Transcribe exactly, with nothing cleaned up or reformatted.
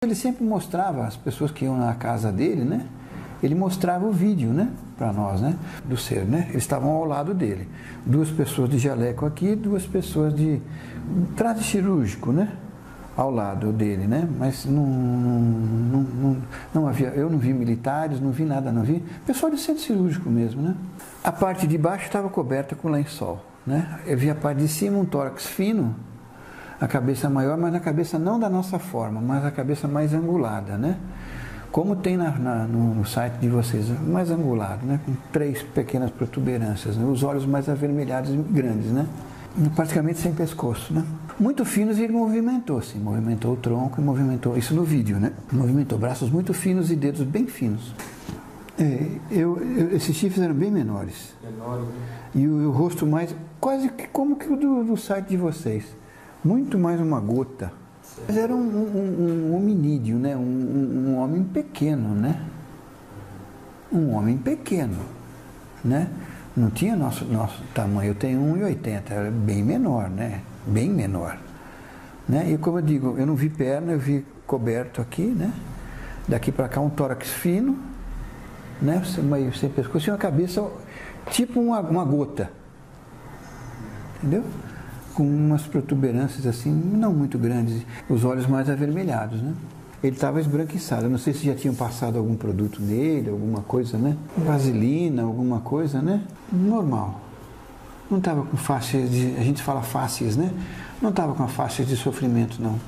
Ele sempre mostrava, as pessoas que iam na casa dele, né? Ele mostrava o vídeo, né? Para nós, né? Do ser, né? Eles estavam ao lado dele. Duas pessoas de jaleco aqui, duas pessoas de traje cirúrgico, né? Ao lado dele, né? Mas não, não, não, não havia, eu não vi militares, não vi nada, não vi. Pessoal de centro cirúrgico mesmo, né? A parte de baixo estava coberta com lençol, né? Eu vi a parte de cima um tórax fino, a cabeça maior, mas a cabeça não da nossa forma, mas a cabeça mais angulada, né? Como tem na, na, no, no site de vocês, mais angulado, né? Com três pequenas protuberâncias, né? Os olhos mais avermelhados e grandes, né? Praticamente sem pescoço, né? Muito finos e ele movimentou, sim, movimentou o tronco e movimentou, isso no vídeo, né? Movimentou braços muito finos e dedos bem finos. É, eu, eu, esses chifres eram bem menores. Menores, né? E o, o rosto mais, quase que como que o do, do site de vocês. Muito mais uma gota. Certo. Mas era um, um, um hominídeo, né? Um, um, um homem pequeno, né? Um homem pequeno, né? Não tinha nosso, nosso tamanho, eu tenho um e oitenta, era bem menor, né? Bem menor. Né? E como eu digo, eu não vi perna, eu vi coberto aqui, né? Daqui para cá um tórax fino, né? Meio sem pescoço, e uma cabeça tipo uma, uma gota. Entendeu? Com umas protuberâncias assim, não muito grandes, os olhos mais avermelhados, né? Ele estava esbranquiçado, eu não sei se já tinham passado algum produto nele, alguma coisa, né? Vaselina, alguma coisa, né? Normal. Não estava com faces de, a gente fala faces, né? Não estava com faces de sofrimento, não.